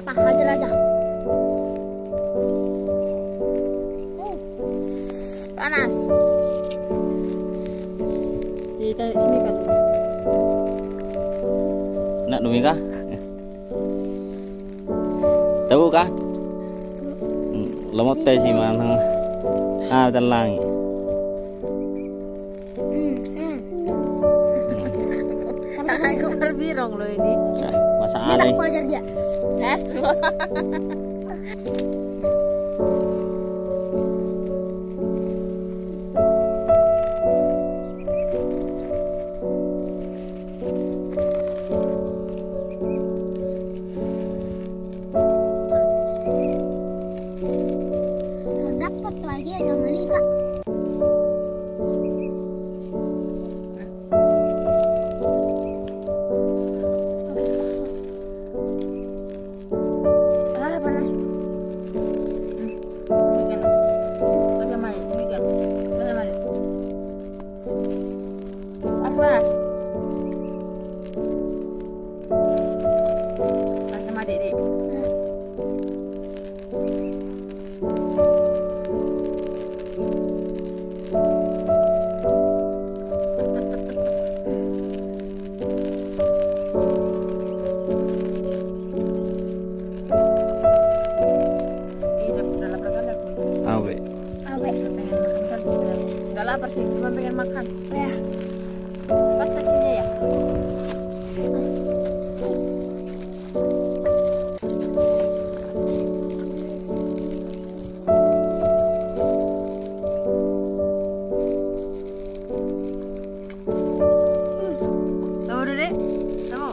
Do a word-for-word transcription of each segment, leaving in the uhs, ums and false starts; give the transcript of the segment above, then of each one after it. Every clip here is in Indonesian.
apa-apa, hajar aja. Oh. Panas. Kita sini kan. Nak dumi kah? Tahu kah? Lemot teh si mana? Ah, telang. Tangan kepala birong loh ini. Ya, masalah. Aku ajar dia. Yes. Dapat lagi ya sama Lika. Lapar sih, cuma pengen makan. Ya. Pas sasinya ya. Pas. Tahu dulu deh, tahu.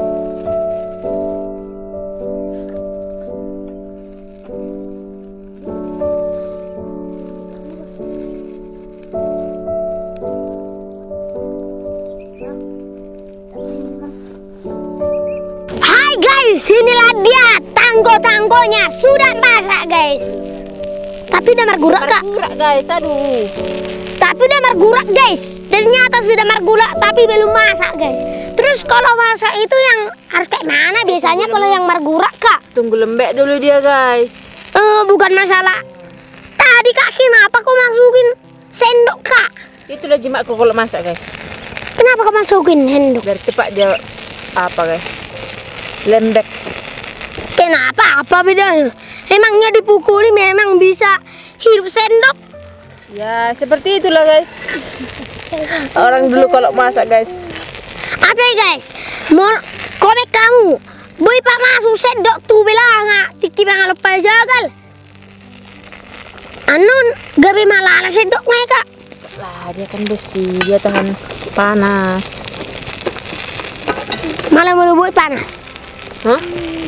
Inilah dia tangko-tangkonya sudah masak guys. Tapi udah margurak kak. Margurak guys, aduh. Tapi udah margurak guys. Ternyata sudah margurak tapi belum masak guys. Terus kalau masak itu yang harus kayak mana biasanya kalau yang margurak kak? Tunggu lembek dulu dia guys. Eh bukan masalah. Tadi kak kenapa kau masukin sendok kak? Itu udah jimatku kalau masak guys. Kenapa kau masukin sendok? Biar cepat dia apa guys? Lembek. Kenapa? Apa bedanya? Emangnya dipukuli memang bisa hidup sendok? Ya seperti itulah guys. Orang dulu kalau masak guys. Apa guys? Mau komik kamu? Boy pak masuk sendok tuh bilang tiki bang lepas jagal. Anun gabi malah sendoknya kak. Lah dia kan besi, dia tahan panas. Malah mau boy panas. Hah?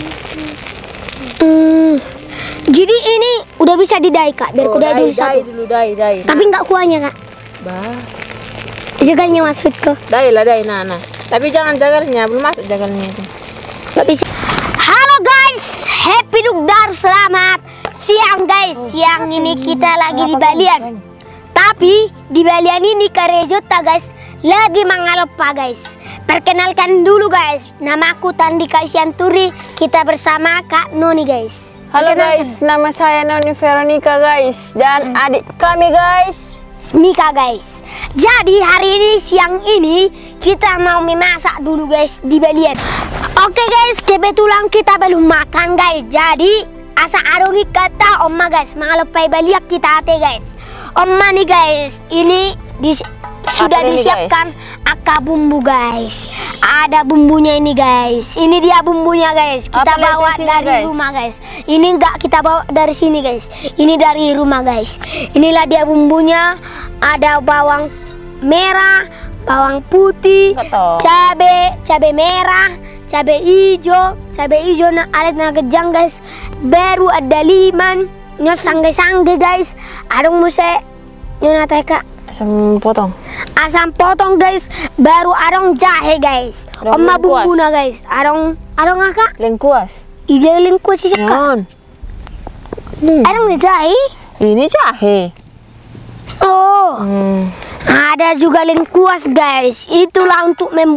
Hmm, jadi ini udah bisa didai kak, biar oh, kuda dai, dulu dai satu. dulu dai dai. Tapi nggak kuahnya kak. Bah. Jagalnya maksudku. Dai lah dai nah nah. Tapi jangan jagalnya, belum masuk jagalnya itu. Nggak bisa. Halo guys, happy dugdar, selamat siang guys. Siang ini kita lagi di Balian. Tapi di Balian ini Karejota guys lagi mangalopa guys. Perkenalkan dulu guys, namaku Tandika Isyanturi. Kita bersama Kak Noni guys. Halo guys, nama saya Noni Veronica guys. Dan hmm. adik kami guys Mika guys. Jadi hari ini siang ini kita mau memasak dulu guys di Balian. Oke guys, kebetulan kita belum makan guys. Jadi asa arongi kata Oma guys, mangalopai baliak kita ate guys. Oma nih guys, ini di, sudah ini, disiapkan guys? Aka bumbu guys. Ada bumbunya ini guys. Ini dia bumbunya guys. Kita apa bawa sini, dari guys? rumah guys. Ini enggak kita bawa dari sini guys. Ini dari rumah guys. Inilah dia bumbunya. Ada bawang merah, bawang putih, cabe, cabe merah, cabe hijau, cabe hijau na alat na kejang guys. Baru ada liman, nyot sangge-sangge guys. Adong muse nyona teka. Asam potong. Asam potong guys. Baru adong jahe guys. Oma bumbuna guys. Adong adong aka? Lengkuas. Iya lengkuas sih kak. Hmm. Adong jahe? Ini jahe. Oh. Hmm. Ada juga lengkuas guys. Itulah untuk membuat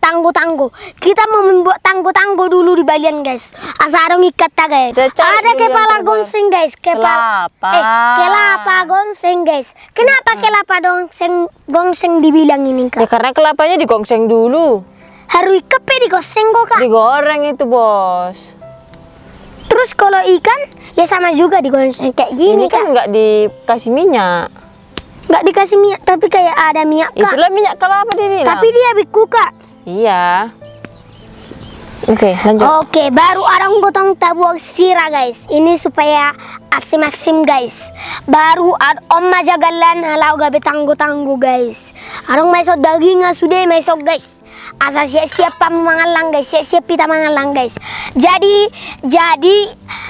tanggo-tanggo. Kita mau membuat tanggo-tanggo dulu di balian guys. Asal ikat tak guys. Kita cari Ada dulu yang kepala terbaik. gonseng guys. Kepala Kelapa. Eh, kelapa gonseng guys. Kenapa kelapa gonseng gonseng dibilang ini Ya kak? karena kelapanya digongseng dulu. Harus kepe digoseng kok kak. Digoreng itu, Bos. Terus kalau ikan ya sama juga digoseng kayak gini Ini kan kak. nggak dikasih minyak. Nggak dikasih minyak tapi kayak ada minyak kak. Itulah minyak kelapa dibilang. Tapi dia beku kak. Iya. Oke, lanjut. Oke, baru orang potong tabuak sirah guys. Ini supaya asim-asim guys. Baru ad om majagalan halau gabe tanggo-tanggo guys. Arong mesok dagingnya sudah mesok guys. Asa siap-siap pamu mangalang guys. Siap-siap kita mangalang guys. Jadi jadi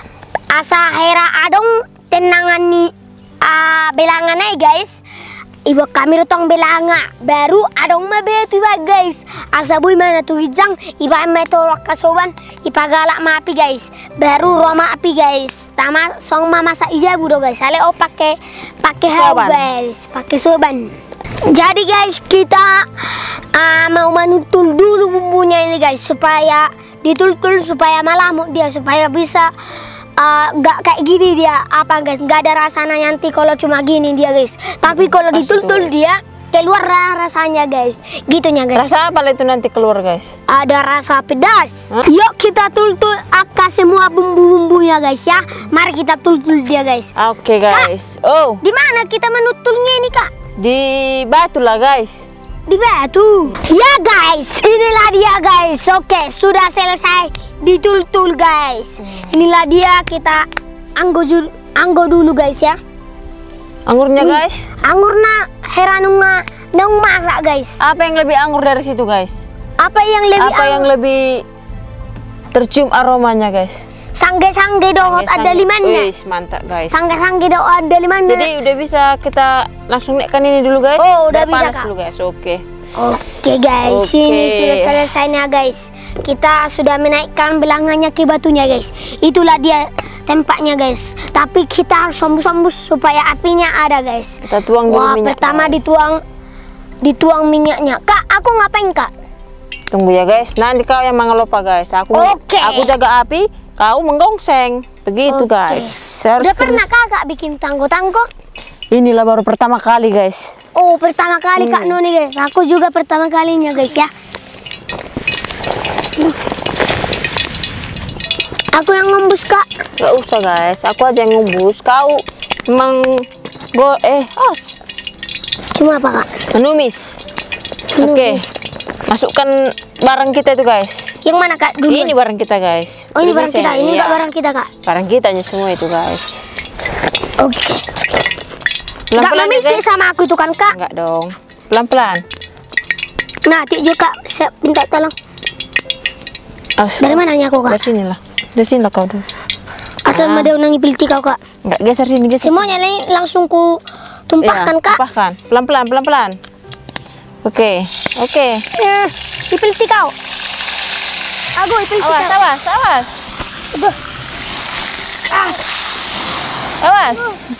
asa hera adong tenangan ni uh, belangan ay guys. Ibu kami rutong belanga baru adong mabe tu iba guys. Asa boy mana tu hijang iba metorok kasoban ipagalak mapi guys. Baru roma api guys. Tama song mama sa ijabu do guys. Ale o pakai pakai hau Soban. guys, pakai soban. Jadi guys kita uh, mau menutul dulu bumbunya ini guys supaya ditul-tul supaya malamut dia supaya bisa nggak uh, kayak gini dia apa guys, nggak ada rasanya nanti kalau cuma gini dia guys. Tapi kalau Pas ditul-tul itu, dia keluar rasanya guys, gitunya guys. Rasa apa itu nanti keluar, guys? Ada rasa pedas. Hah? Yuk kita tul-tul akka semua bumbu-bumbunya guys ya. Mari kita tul-tul dia guys. Oke, guys. Oh, Di mana kita menutulnya ini kak? di batu lah, guys. Di batu. Ya guys, inilah dia guys. Oke, sudah selesai ditul-tul guys. Inilah dia, kita anggo ju- anggo dulu guys ya. Anggurnya, guys. Angurna heranunga nang masak guys. Apa yang lebih anggur dari situ, guys? Apa yang lebih Apa yang lebih tercium aromanya, guys? sangge-sangge dohot ada Sangge-sangge. limannya. Wis, mantap, guys. Sangge-sangge dohot ada limannya. Jadi udah bisa kita langsung naikkan ini dulu, guys. Oh, udah Biar bisa, panas Kak. dulu, guys. Oke. Oke guys, Oke. ini sudah selesainya guys. Kita sudah menaikkan belangannya ke batunya guys. Itulah dia tempatnya guys. Tapi kita harus sombus-sombus supaya apinya ada guys. Kita tuang dulu Wah, minyak, pertama guys. dituang dituang minyaknya. Kak, aku ngapain kak? Tunggu ya, guys. Nanti kau yang mengelopa, guys. Aku Oke. aku jaga api, kau menggongseng. Begitu, Oke. guys. Harus Udah pernah kakak bikin tanggo-tanggo? Inilah baru pertama kali, guys. Oh, pertama kali Hmm. Kak Noni guys. Aku juga pertama kalinya guys ya. Aku yang ngembus kak. Gak usah, guys. Aku aja yang ngubus. Kau meng go eh os Cuma apa kak? menumis. Oke. Menumis. Masukkan barang kita itu, guys. Yang mana kak dulu? Ini barang kita, guys. Oh ini Udah barang bisa kita. ya? Ini Iya. enggak barang kita kak. Barang kitanya semua itu, guys. Oke. Enggak Pelan-pelan ya, memiliki guys. sama aku itu kan kak. Enggak dong. Pelan-pelan. Nah, Tik juga saya minta tolong. Awas, Dari awas. mananya aku, Kak? Dari sini lah. Dari sini lah kau dulu. Asal Ah. ada unangi pilti kau kak. Enggak, geser sini, geser. Semuanya ini langsung ku tumpahkan Iya, kak. tumpahkan. Pelan-pelan, pelan-pelan. Oke. Oke. Ya, dipilti kau. Aku dipilti Awas, kau. awas, awas. Aduh. Ah, Awas.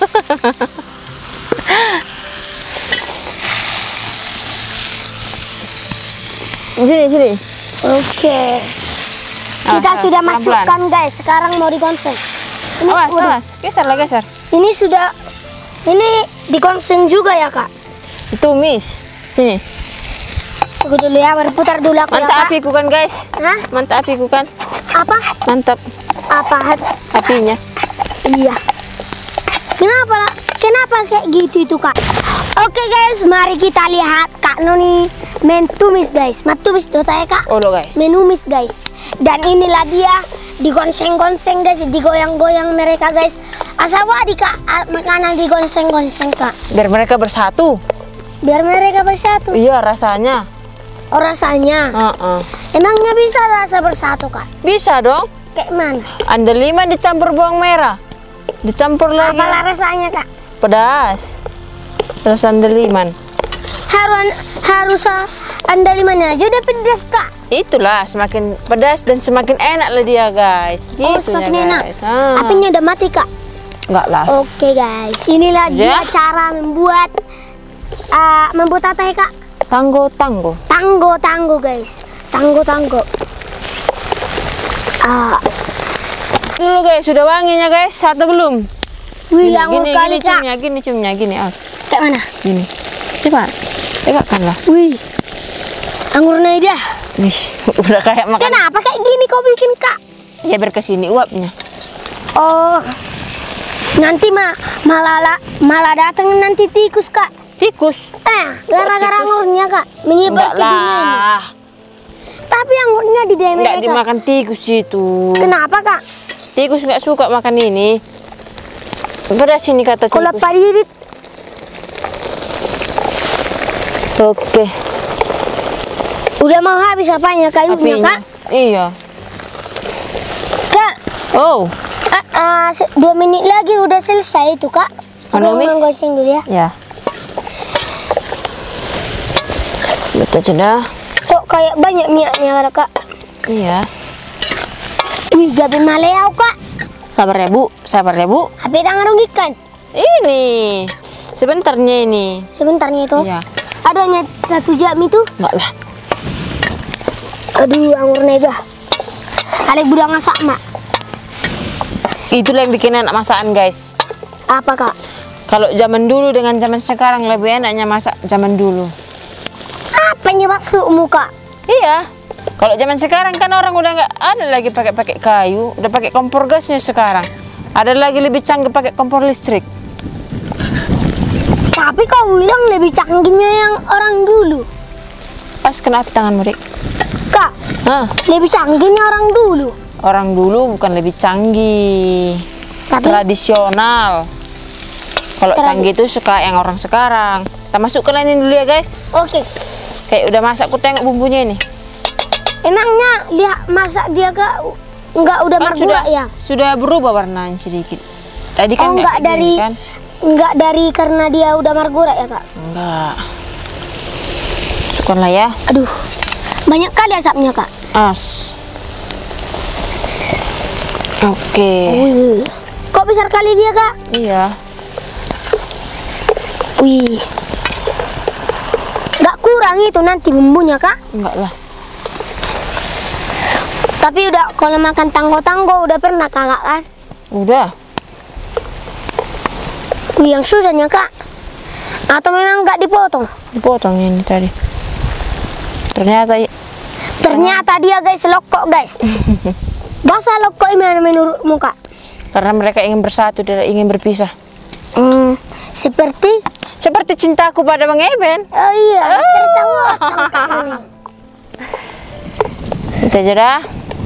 Sini, sini. Oke. Awas, Kita awas, sudah pelan-pelan. masukkan guys. Sekarang mau digonseng. Ini Awas, udah. awas. Geser lah, geser. Ini sudah. Ini digonseng juga ya kak. Ditumis. Sini. Tunggu dulu ya, berputar dulu aku ya Mantap kak. apiku kan, guys. Hah? Mantap apiku kan. Apa? Mantap Apa? Hat- apinya. Iya. Kenapa? lah? Kenapa kayak gitu itu kak? Oke guys, mari kita lihat Kak Noni mentumis guys. Matumis do saya kak. Oh, lo, guys. Menumis guys. Dan inilah dia digonseng-gonseng guys, digoyang-goyang mereka guys. Asal wadi kak, ah, makanan digonseng-gonseng kak. Biar mereka bersatu. Biar mereka bersatu. Iya, rasanya. Oh rasanya. Heeh. Emangnya bisa rasa bersatu kak? Bisa dong. Kayak mana? Andaliman dicampur bawang merah. Dicampur lagi. Apalah rasanya kak? Pedas. Rasa andaliman. Harus harus ah, andalimannya aja udah pedas kak. Itulah semakin pedas dan semakin enak lah dia, guys. Oh Gitunya, semakin enak. guys. Ah. Apinya udah mati kak. Enggak lah. Oke guys, inilah dia Ya. cara membuat ah, membuat apa ya kak? Tanggo, tanggo. Tanggo tanggo guys. tanggo-tanggo. Ah, Dulu guys, sudah wanginya guys, atau belum? wih, Gini, anggur gini, kali gini kak. ciumnya, gini ciumnya, gini Aus. Kayak mana? Gini. Cepat. Tegakkanlah. Wih, anggurnya dah. Wih, udah kayak makan. Kenapa kayak gini kau bikin kak? Ya berkesini uapnya. Oh, nanti mah malah malah datang nanti tikus kak. Tikus. Eh, gara-gara tikus? anggurnya kak menyebar Enggak ke dunia ini. lah. Tapi anggurnya di D M Enggak kak. dimakan tikus itu. Kenapa kak? Tikus nggak suka makan ini. Pada sini kata Kalau tikus. padirit, Oke. udah mau habis apanya kayunya Apinya. kak? Iya. Kak, Oh. ah, ah, se- dua menit lagi udah selesai itu kak. Aku Manumis? mau goseng dulu ya. Ya. Betul sudah. Kok kayak banyak minyaknya kak? Iya. Wih, gabe maleau kak. Sabar ya Bu, sabar ya Bu. H P dah ngerugikan. Ini sebentarnya ini. Sebentarnya itu. Iya. Adanya satu jam itu. Enggak lah. Aduh, anggurnya dah. Alek budak masak mak. Itulah yang bikin enak masakan guys. Apa kak? Kalau zaman dulu dengan zaman sekarang lebih enaknya masak zaman dulu. Apa yang maksudmu kak? Iya. Kalau zaman sekarang kan orang udah nggak ada lagi pakai-pakai kayu, udah pakai kompor gasnya sekarang. Ada lagi lebih canggih pakai kompor listrik. Tapi kau bilang lebih canggihnya yang orang dulu. Pas kena api tanganmu, Dik. Kak, Hah, lebih canggihnya orang dulu. orang dulu bukan lebih canggih. Tapi Tradisional. Kalau Tradi- canggih itu suka yang orang sekarang. Kita masukkan ini dulu ya, guys. oke. Kayak udah masak, aku tengok bumbunya ini. Emangnya lihat masak dia kak nggak udah Kan sudah, margurak ya? sudah berubah warnanya sedikit. Tadi kan Oh, nggak kayak dari gini, kan? nggak dari karena dia udah margurak ya kak? Enggak. Masukkanlah ya. Aduh, banyak kali asapnya kak. As. Oke. Wih, kok besar kali dia kak? Iya. Wih, nggak kurang itu nanti bumbunya kak. Enggak lah. Tapi udah kalau makan tanggo-tanggo udah pernah kakak kan? Udah. Wih, yang susahnya kak. Atau memang nggak dipotong? Dipotong ini tadi. Ternyata Ternyata dia guys lokok guys. Bahasa lokok gimana menurutmu kak? karena mereka ingin bersatu, tidak ingin berpisah. Hmm, seperti Seperti cintaku pada Bang Eben. oh iya tertawa. Itu aja dah.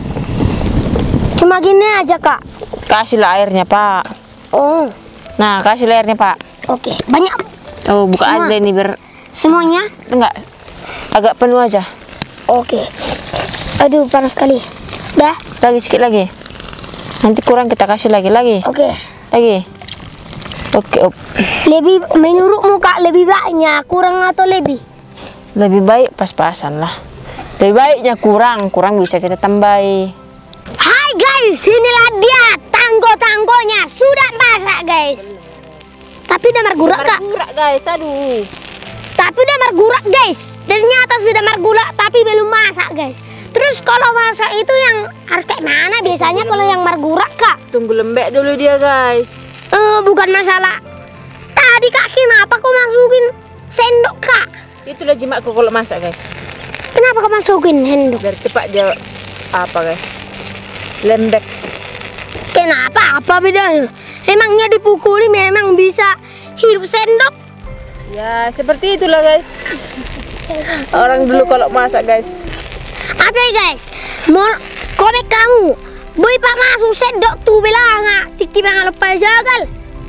Cuma gini aja kak. Kasihlah airnya, Pak. Oh, Nah, kasih airnya, Pak. oke banyak Oh, buka Semua. aja ini biar semuanya. enggak agak penuh aja. Oke. Aduh panas sekali. Dah. Lagi sedikit lagi. Nanti kurang kita kasih lagi lagi. Oke. Lagi. Oke, op. Lebih menurutmu kak lebih banyak kurang atau lebih? Lebih baik pas-pasan lah. Lebih baiknya kurang, kurang bisa kita tambahi. Hai guys, inilah dia tanggo-tanggonya sudah masak guys. Tapi udah margurak kak. Margurak, guys. Aduh. Tapi udah margurak guys. Ternyata sudah margurak tapi belum masak guys. Terus kalau masak itu yang harus kayak mana biasanya kalau yang margurak kak? Tunggu lembek dulu dia, guys. Eh, bukan masalah. Tadi kak kenapa kau masukin sendok kak? Itulah jimatku kalau masak, guys. Kenapa kau masukin sendok? Biar cepat dia apa, guys? Lembek. Kenapa? Apa bedanya? Emangnya dipukuli memang bisa hidup sendok? Ya, seperti itulah, guys. Orang dulu kalau masak, guys. Oke guys, mau komik kamu. Boy pak masuk sendok tuh bilang nggak tiki bang lepas jagal.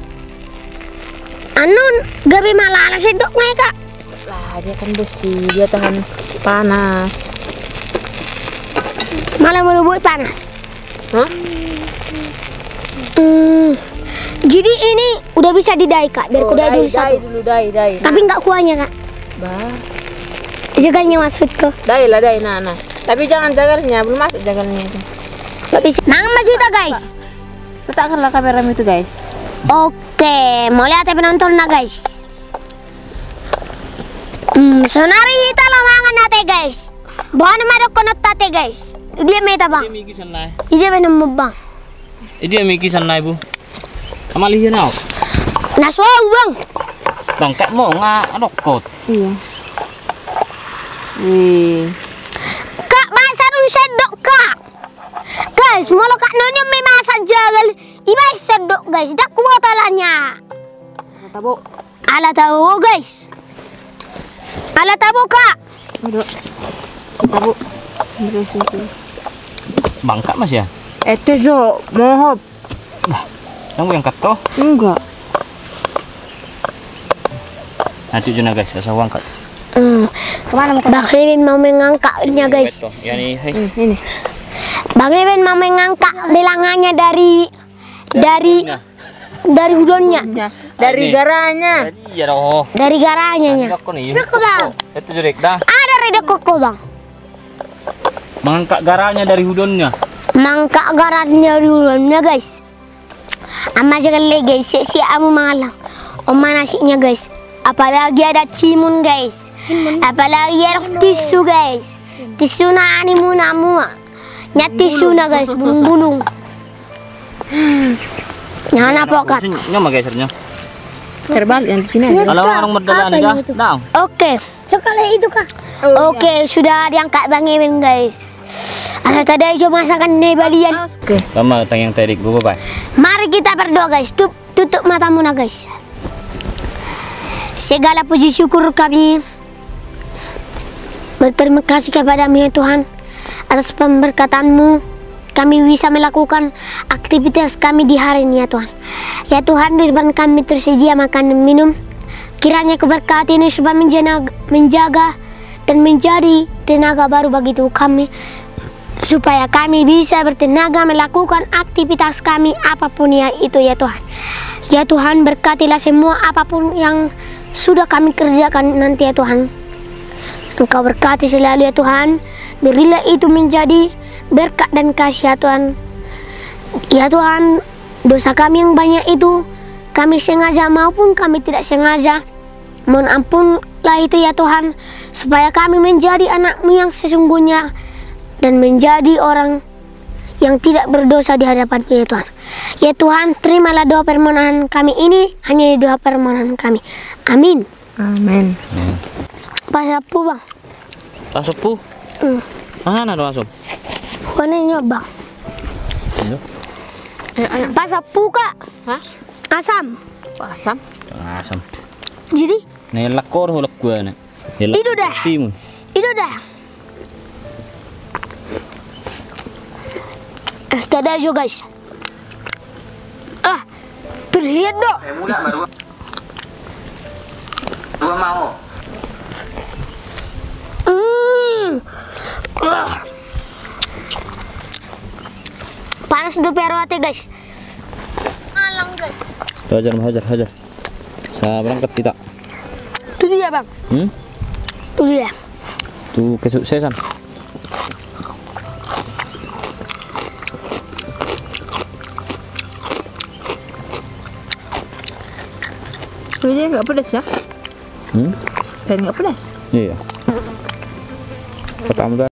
Anun gabe malah ala sendoknya kak. Lah, dia kan besi, dia tahan panas. Malah mau boy panas. Hah? Hmm, jadi ini udah bisa didai kak, biar Oh, kuda dai, dulu dai satu. dulu, dai, dai. Tapi nggak kuahnya kak. Bah. Jagalnya maksudku. Dai lah, dai, nah, nah. Tapi jangan jagalnya, belum masuk jagalnya itu. Nggak bisa. Nah masih udah guys. Letakkanlah kameramu itu, guys. Oke, mau lihat penonton nah guys. Hmm, sonari kita lo mangan nate guys. Bukan ada konotate guys. Dia meta bang. Dia miki sanai. Dia benar bang. Dia miki sanai bu. Amali hian au. Naswa bang. Bang kak mau nga adokot. Iya. Wih. Kak masa dulu sedok kak. Guys, mau kak nonya may masak jagal. Iba sedok guys. Dak kuat alanya. Tabo. Ala tahu guys. Ala tahu kak. Aduh. Si tabo. Bang kak mas ya? Itu jo, mohop. Kamu yang kat toh? Enggak. Nanti juna guys, saya angkat. Hmm. Kemana Bang Iben mau mengangkatnya guys. Ya nih, hai. Hmm, ini. Bang Iben mau mengangkat bilangannya dari dari dari udonnya. Dari garanya. Iya doh. Dari garanya nya. Aku nih. Bang. Itu jurek dah. Ada reda koko bang. Mengangkat garanya dari hudonnya. Mangkak garanya dari udonnya guys. Amma sekali guys, si amu malang. Oma nasinya guys. Apalagi ada cimun guys. Apalagi ada tisu guys. Tisu na animu namu. Nya tisu na guys, bulung-bulung. Jangan apa kat. Nyama gesernya. Terbalik yang di sini. ada. Kalau orang berdalan dah. Dah. Oke. Sekali itu kak. Oke, sudah diangkat Bang Iben guys. Asal tadi aja masakan nebalian. Oke. Sama tayang terik gua bye. Mari kita berdoa guys. Tutup, tutup matamu na guys. Segala puji syukur kami berterima kasih kepadamu ya Tuhan atas pemberkatan-Mu. Kami bisa melakukan aktivitas kami di hari ini ya Tuhan. Ya Tuhan, di depan kami tersedia makan dan minum. Kiranya keberkatan ini supaya menjaga, menjaga dan menjadi tenaga baru bagi tubuh kami, supaya kami bisa bertenaga melakukan aktivitas kami apapun ya itu ya Tuhan. Ya Tuhan, berkatilah semua apapun yang sudah kami kerjakan nanti ya Tuhan. Engkau berkati selalu ya Tuhan. Berilah itu menjadi berkat dan kasih ya Tuhan. Ya Tuhan, dosa kami yang banyak itu kami sengaja maupun kami tidak sengaja, mohon ampunlah itu ya Tuhan, supaya kami menjadi anak-Mu yang sesungguhnya dan menjadi orang yang tidak berdosa di hadapan-Mu ya Tuhan. Ya Tuhan, terimalah doa permohonan kami ini, hanya doa permohonan kami. Amin. Amin. Pasapu bang. Pasapu? Hmm. Mana ada masuk? Warnanya bang. Pasapu kak. Hah? Asam. Asam? Asam. Jadi? Nih lakor hulak gua nih. Itu dah. Simun. Itu dah. Tada juga guys. Ah, terlihat dok. Saya muda baru. Dua mau. Hmm. Ah. Panas do perwate guys. Malang guys. Hajar, hajar, hajar. Saya berangkat tidak. Itu dia bang. Hmm? Itu dia. Tuh kesuksesan. Ini nggak pedas ya? Hmm? Dan nggak pedas. Iya. Pertama